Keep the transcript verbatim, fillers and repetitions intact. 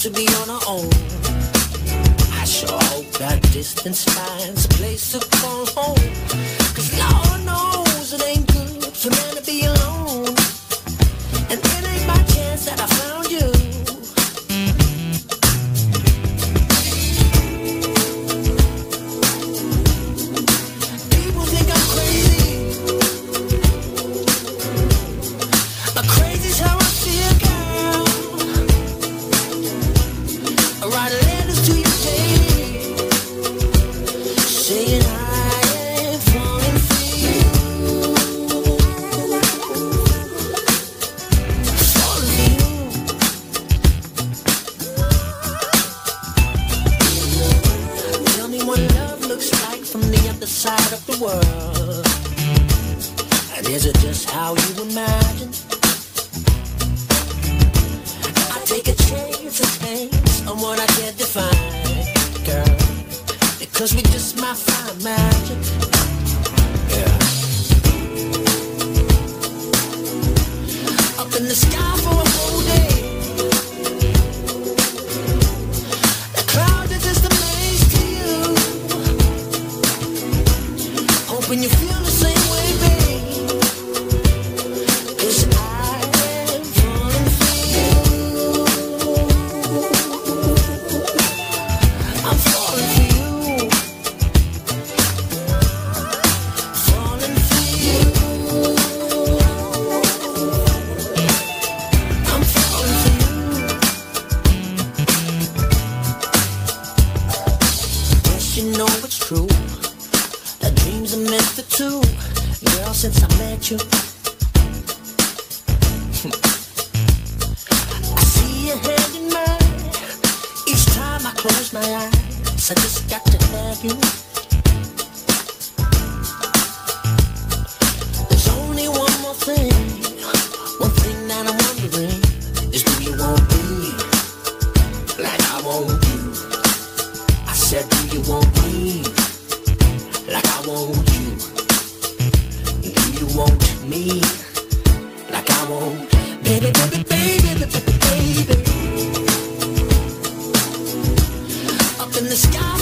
to be on our own. I sure hope that distance finds a place to call home. Cause Lord knows it ain't good for man to be alone. And it ain't by chance that I found you. People think I'm crazy, but crazy's how I feel, girl. I write letters to you daily, saying I am falling for you. Falling for you. Tell me what love looks like from the other side of the world. And is it just how you imagine? I take a chance, a chance on what I can't define, girl, because we just might find magic. Yeah. Up in the sky for a whole day. The clouds are just a maze to you. Hoping you feel the same way, babe. 'Cause I am falling for you. I'm falling for you. Falling for you. I'm falling for you. Yes, you know it's true. That dreams are meant for two. Girl, since I met you, I see your hand in mine. Each time I close my eyes, I just got to have you. There's only one more thing, one thing that I'm wondering is, do you want me like I want you? I said, do you want me like I want you? Do you want me like I want? Baby, baby, baby, baby, baby, baby. Up in the sky